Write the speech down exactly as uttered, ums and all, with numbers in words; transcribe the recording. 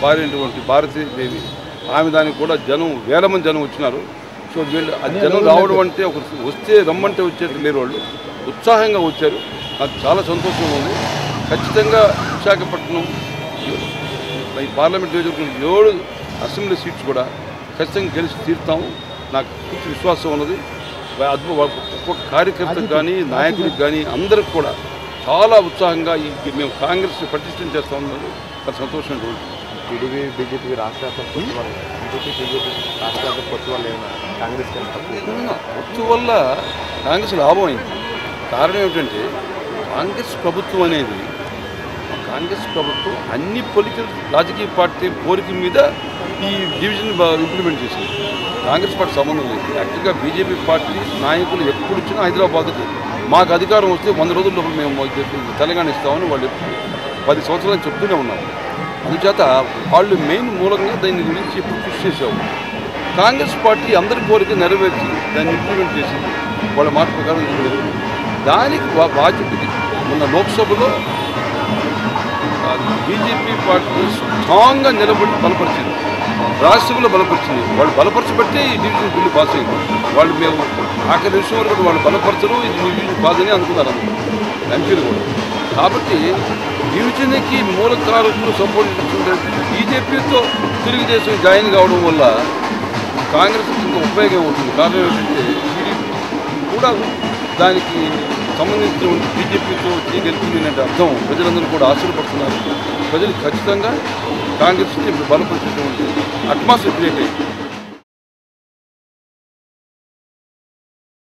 భార్య అయినటువంటి భారతీదేవి ఆమె దానికి కూడా జనం వేల మంది జనం వచ్చినారు. సో వీళ్ళు అది జనం రావడం అంటే ఒక వస్తే రమ్మంటే వచ్చేది లేరు, వాళ్ళు ఉత్సాహంగా వచ్చారు. నాకు చాలా సంతోషంగా ఉంది. ఖచ్చితంగా విశాఖపట్నం ఈ పార్లమెంట్ నియోజకవర్గం ఏడు అసెంబ్లీ సీట్స్ కూడా ఖచ్చితంగా గెలిచి తీరుతాము. నాకు పూర్తి విశ్వాసం ఉన్నది. ఒక్కొక్క కార్యకర్తకు కానీ నాయకుడికి కానీ అందరికి కూడా చాలా ఉత్సాహంగా ఈ మేము కాంగ్రెస్ పటిష్టం చేస్తా ఉన్నాము. చాలా సంతోషంగా ఉంది. టీడీపీ బీజేపీ రాష్ట్ర పొత్తు వల్ల బీజేపీ బీజేపీ రాష్ట్ర పొత్తు వల్ల ఏమైనా కాంగ్రెస్ పొత్తు వల్ల కాంగ్రెస్ లాభం అయింది. కారణం ఏమిటంటే కాంగ్రెస్ ప్రభుత్వం అనేది కాంగ్రెస్ ప్రభుత్వం అన్ని పొలిటికల్ రాజకీయ పార్టీ కోరిక మీద ఈ డివిజన్ ఇంప్లిమెంట్ చేసింది. కాంగ్రెస్ పార్టీ సంబంధం లేదు. యాక్చువల్గా బీజేపీ పార్టీ నాయకులు ఎప్పుడు వచ్చినా హైదరాబాద్కి మాకు అధికారం వస్తే వంద రోజుల్లో మేము తెలంగాణ ఇస్తామని వాళ్ళు ఎప్పుడు పది సంవత్సరాలు చెప్తూనే ఉన్నారు. అందుచేత వాళ్ళు మెయిన్ మూలంగా దాని గురించి ఎప్పుడు కృషి చేసేవాళ్ళు. కాంగ్రెస్ పార్టీ అందరి కోరిక నెరవేర్చి దాన్ని ఇంప్లిమెంట్ చేసింది. వాళ్ళ మాట ప్రకారం దానికి బాధ్యత మొన్న లోక్సభలో బీజేపీ పార్టీ స్ట్రాంగ్గా నిలబడి బలపరిచింది, రాష్ట్రంలో బలపరిచింది. వాళ్ళు బలపరచబట్టే ఈ డివిజన్ బిల్లు పాస్ అయింది. వాళ్ళు మేము ఆఖరి విషయం వరకు వాళ్ళు బలపరచరు, ఇది డివిజన్ పాస్ అని అనుకున్నారు ఎంపీలు కూడా. కాబట్టి డివిజన్కి మూల కారకులు సపోర్ట్ చేస్తున్నట్టు బీజేపీతో తెలుగుదేశం జాయిన్ కావడం వల్ల కాంగ్రెస్ ఇంకా ఉపయోగం అవుతుంది. కారణం ఏంటంటే టీడీపీ కూడా దానికి సంబంధించిన బీజేపీతో గెలిపింది అర్థం ప్రజలందరూ కూడా ఆశీర్వపడుతున్నారు. ప్రజలు ఖచ్చితంగా కాంగ్రెస్ని బలపరిచేటువంటి అట్మాస్ఫియర్ క్రియేట్ అయింది.